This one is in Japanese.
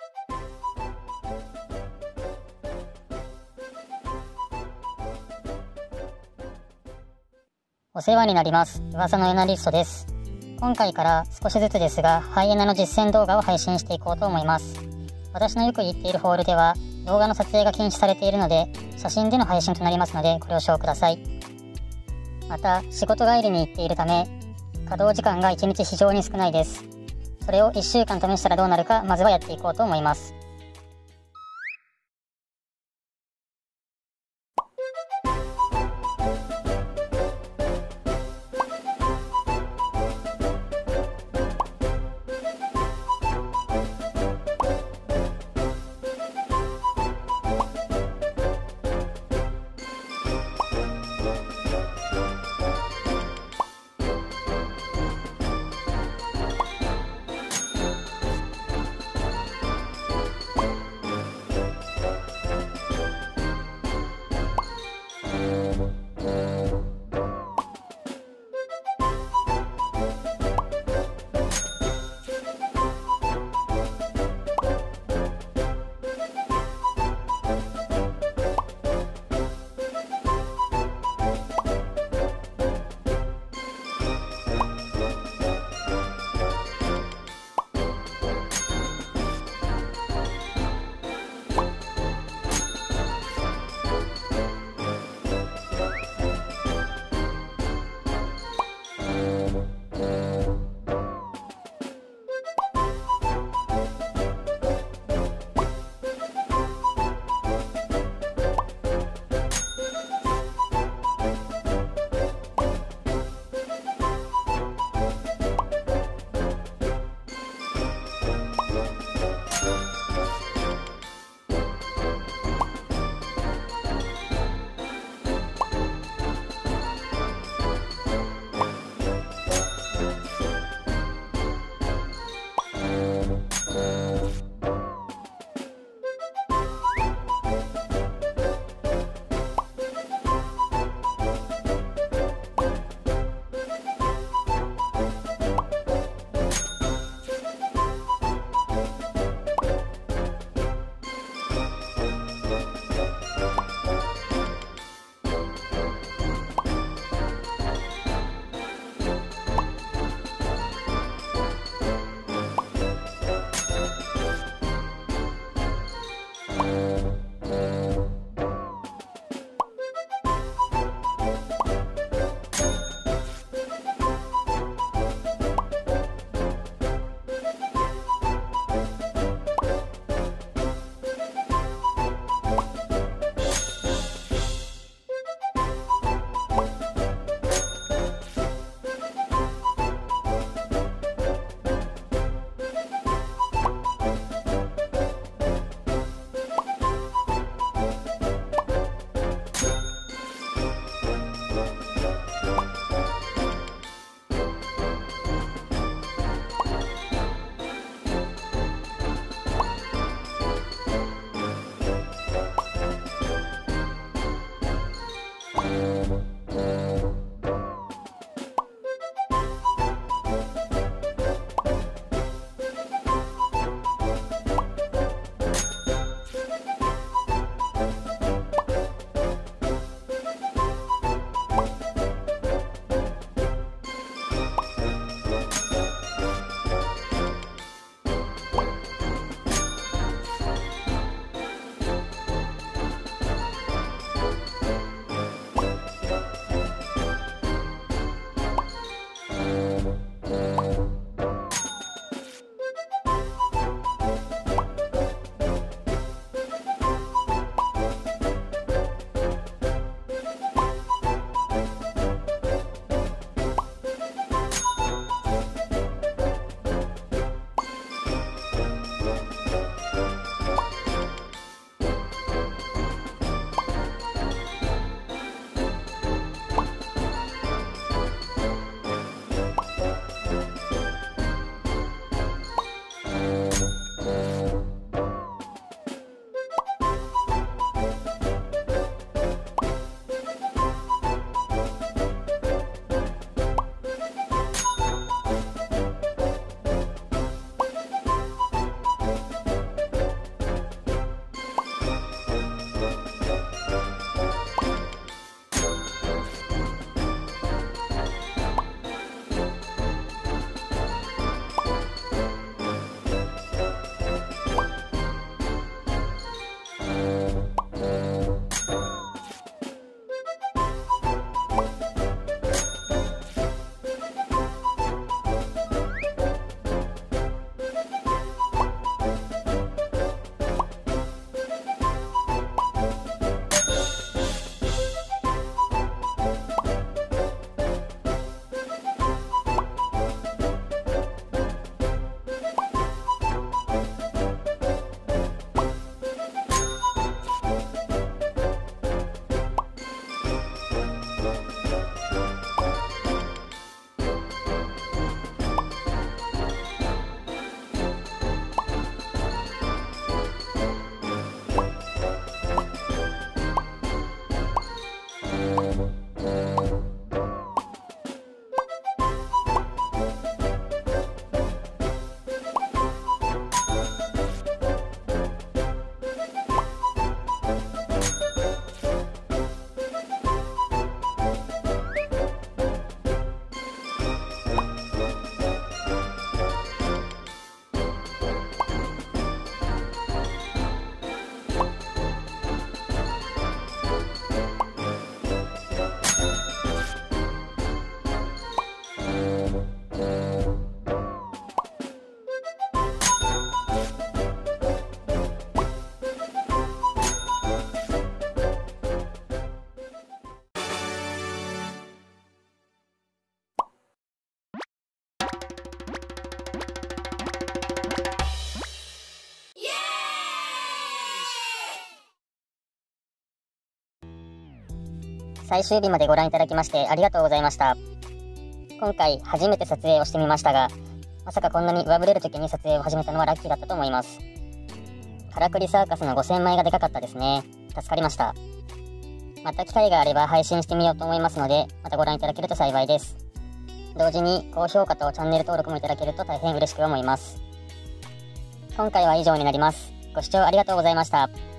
お世話になります。噂のエナリストです。今回から少しずつですが、ハイエナの実践動画を配信していこうと思います。私のよく行っているホールでは、動画の撮影が禁止されているので、写真での配信となりますので、ご了承ください。また、仕事帰りに行っているため、稼働時間が1日非常に少ないです。それを1週間試したらどうなるか、まずはやっていこうと思います。 最終日までご覧いただきましてありがとうございました。今回初めて撮影をしてみましたが、まさかこんなに上振れる時に撮影を始めたのはラッキーだったと思います。からくりサーカスの5000枚がでかかったですね。助かりました。また機会があれば配信してみようと思いますので、またご覧いただけると幸いです。同時に高評価とチャンネル登録もいただけると大変嬉しく思います。今回は以上になります。ご視聴ありがとうございました。